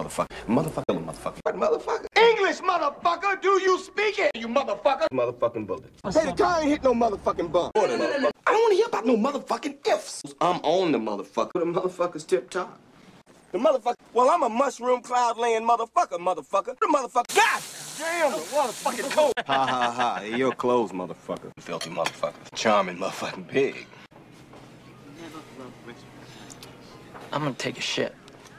motherfucker. Motherfucker. What motherfucker? English, motherfucker! Do you speak it? You motherfucker! Motherfucking bullet. Hey, the car ain't hit no motherfucking bum. I don't want to hear about no motherfucking ifs. I'm on the motherfucker. The motherfucker's tip top. The motherfucker. Well, I'm a mushroom cloud laying motherfucker. The motherfucker. God damn, the motherfucking coat. Ha ha ha. Hey, your clothes, motherfucker. Filthy motherfucker. Charming motherfucking pig. I'm gonna take a shit.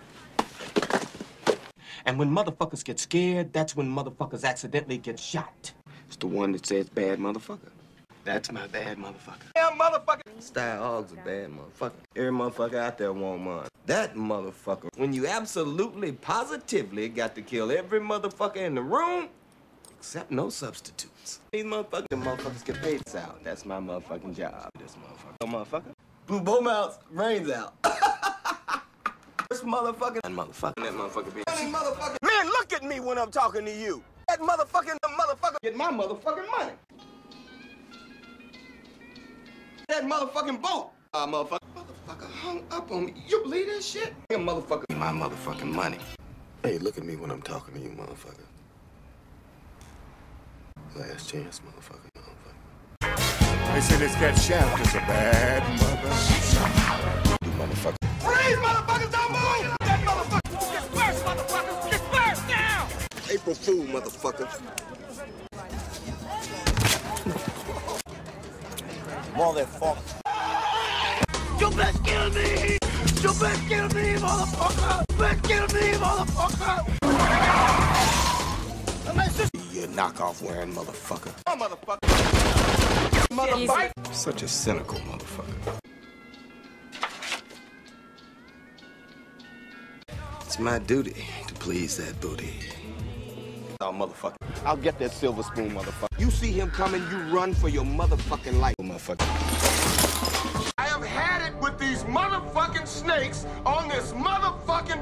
And when motherfuckers get scared, that's when motherfuckers accidentally get shot. It's the one that says bad motherfucker. That's my bad motherfucker. Yeah, motherfucker. Style hogs a bad motherfucker. Every motherfucker out there want mine. That motherfucker, when you absolutely, positively got to kill every motherfucker in the room, except no substitutes. These motherfuckers get paid out. That's my motherfucking job. This motherfucker. Oh, motherfucker. Blue bone mouths, brains out. This motherfucker. That motherfucker. That motherfucker bitch. Man, look at me when I'm talking to you. That motherfucking get my motherfucking money. That motherfucking boat. Motherfucker hung up on me. You believe that shit? Motherfucker, my motherfucking money. Hey, look at me when I'm talking to you, motherfucker. Last chance, motherfucker. They say this cat Shaft is a bad mother. You motherfucker. Freeze, motherfuckers, don't move! That motherfucker! Get first, motherfucker! Get first now! April Fool, motherfucker. Motherfucker. You best kill me! You best kill me, motherfucker! You best kill me, motherfucker! You knockoff wearing motherfucker. Oh, motherfucker. Motherfucker. Such a cynical motherfucker. It's my duty to please that booty. Oh, motherfucker. I'll get that silver spoon, motherfucker. You see him coming, you run for your motherfucking life, motherfucker. I have had it with these motherfucking snakes on this motherfucking